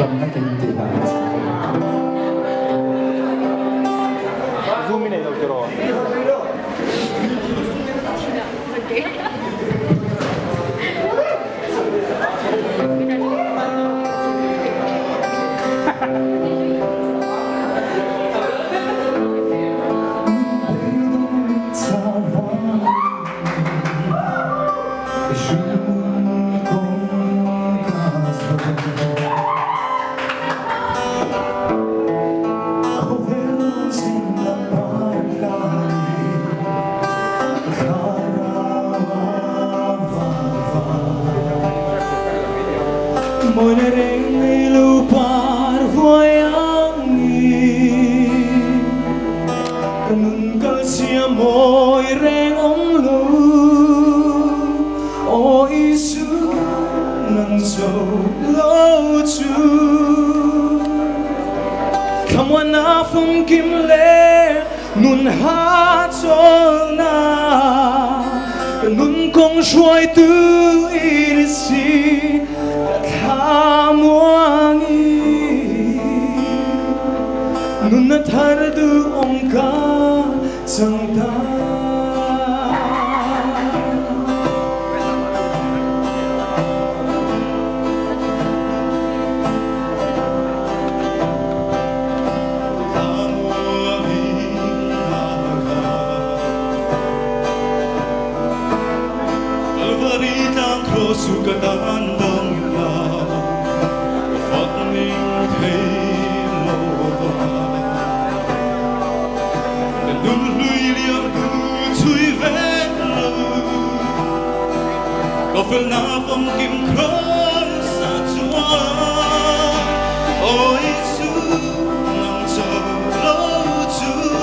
Dom na kin ti ba zoom in đâu cho rồi Môi nơi reng ngay lưu par vui angin Kanun kalsia môi reng ông lu O Isu nang sâu lâu chu Come on na phong kim lệ nun hát chol na Kanun kong shuai tu irisi Nuna tardu omka changta Alvarita krosukatan dongla Fakning thei có phải là phong kim khói xa chúa ôi Giêsu nằm chờ lâu chú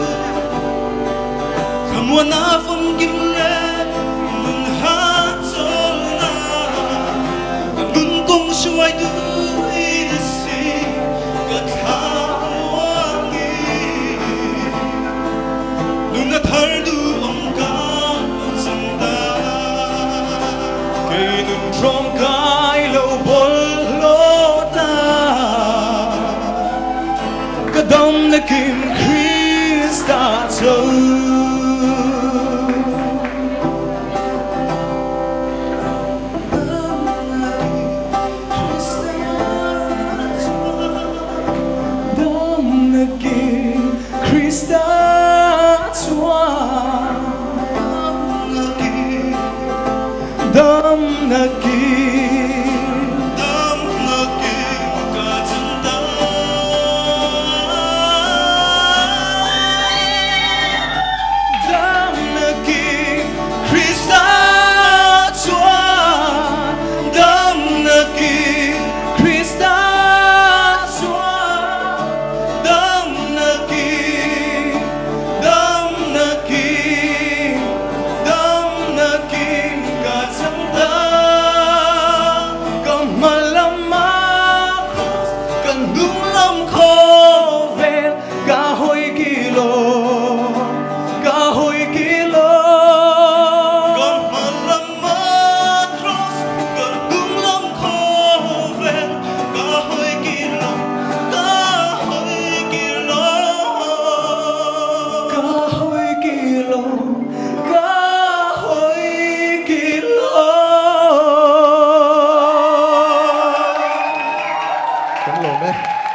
không muốn na phong kim lệ nun hát cho na nun công xuôi đuôi đi xí gạt khá wangi nun na thar du ông ca trong cái lâu bol lô ta cả đông na kim Christa châu đông na kim Christa châu Dam na kim ka chanta Dam na kim Christa chua Dam na kim Christa chua Dam na kim Đúng luôn đấy.